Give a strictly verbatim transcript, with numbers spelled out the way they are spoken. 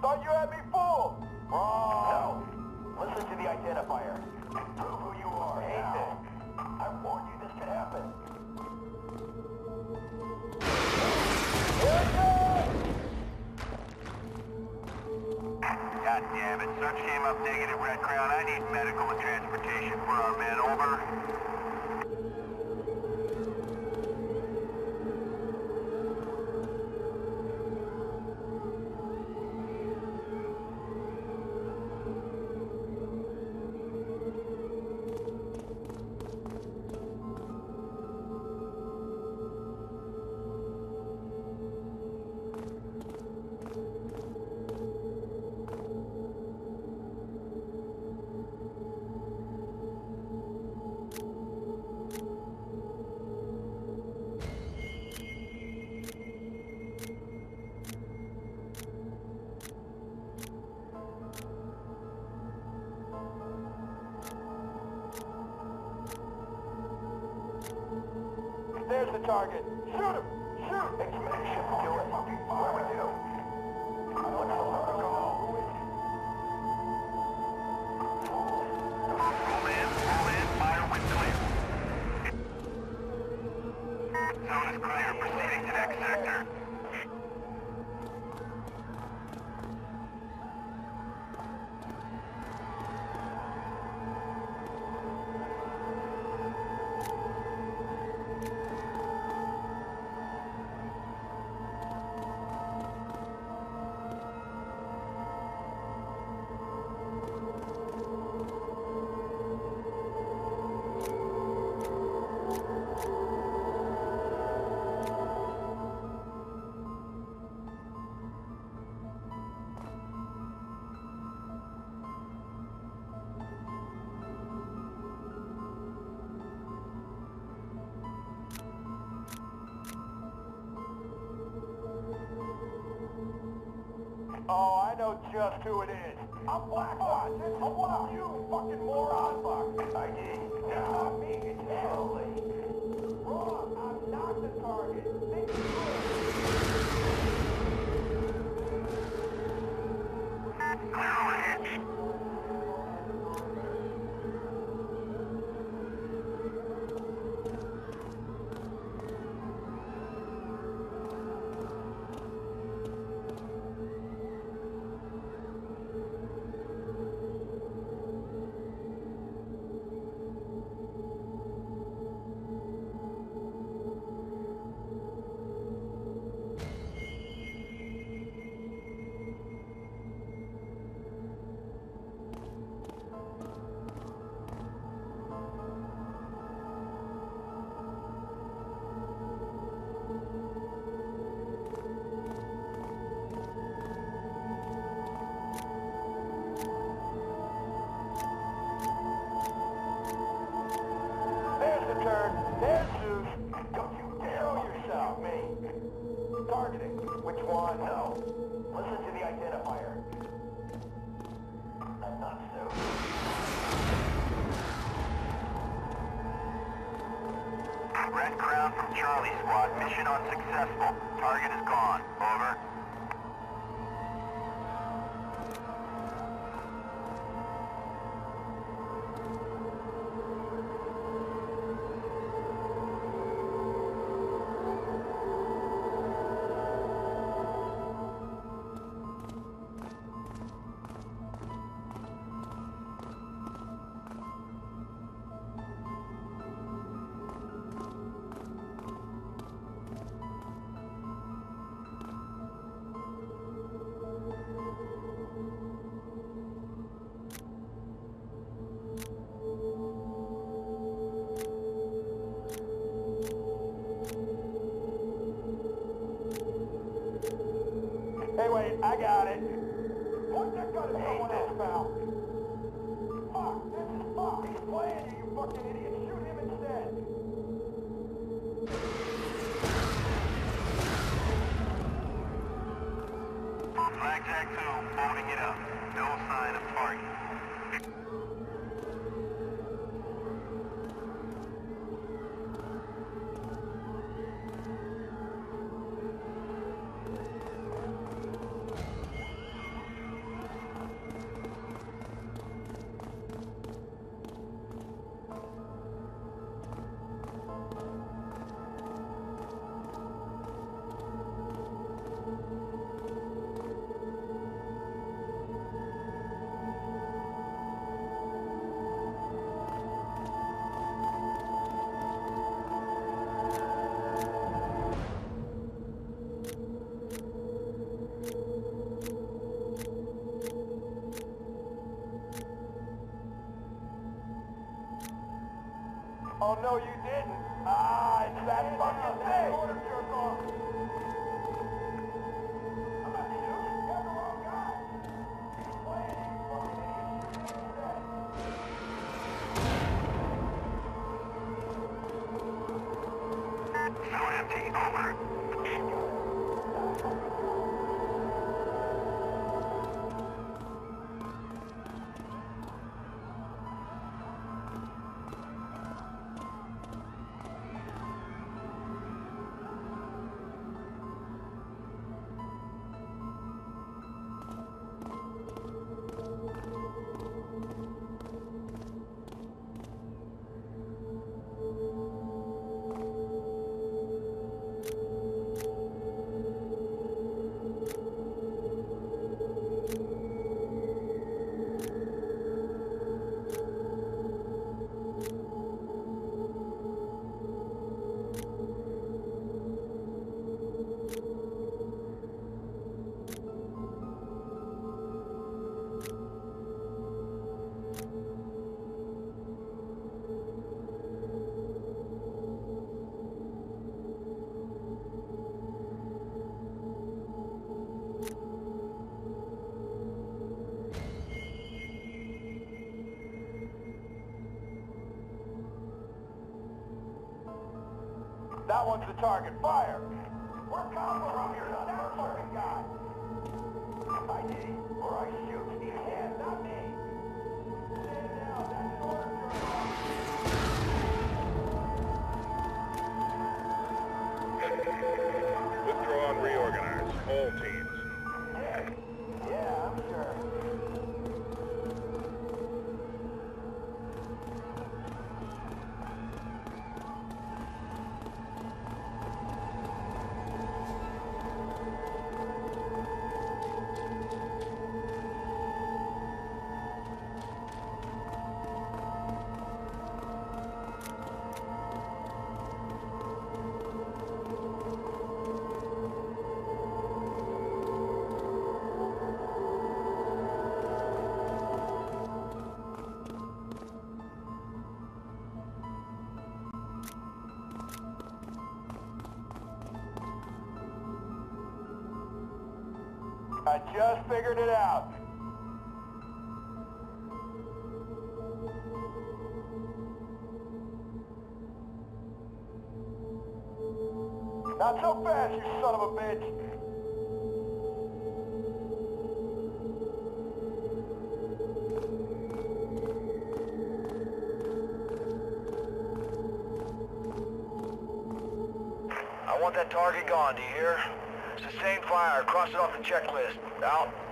Thought you had me fooled! Wrong! No. Listen to the identifier. Prove who you are. Hate this. I warned you this could happen. Here it goes! God damn it. Search came up negative, Red Crown. I need medical and transportation for our men. Over. There's the target. Shoot him! Shoot! Expedition. Do it. Where we do? Alex Mercer, go. Pull in, pull in, fire when clear. Zone is clear. Proceeding to next sector. Oh, I know just who it is. I'm Blackhawk. I'm one of you, fucking moron. Fuck. I D. It's not me. It's Orylen. Wrong. I'm not the target. Think Clear overhead. There's Zeus. Don't you dare show yourself, me. Targeting. Which one? No. Listen to the identifier. I'm not Zeus. Red Crown from Charlie Squad. Mission unsuccessful. Target is gone. Over. Hey, wait, I got it. Point that gun at someone else, pal. Fuck, this is fuck. He's playing you, you fucking idiot. Shoot him instead. Flag Tag two, loading it up. No sign of target. one's the target. Fire! We're combo around here, not that fucking guy. I D, or I shoot. He can, not me. Stand down, that's an order, General. Withdraw and reorganize. All teams. Yeah, yeah, I'm sure. I just figured it out. Not so fast, you son of a bitch. I want that target gone, do you hear? Sustained fire, cross it off the checklist. Out.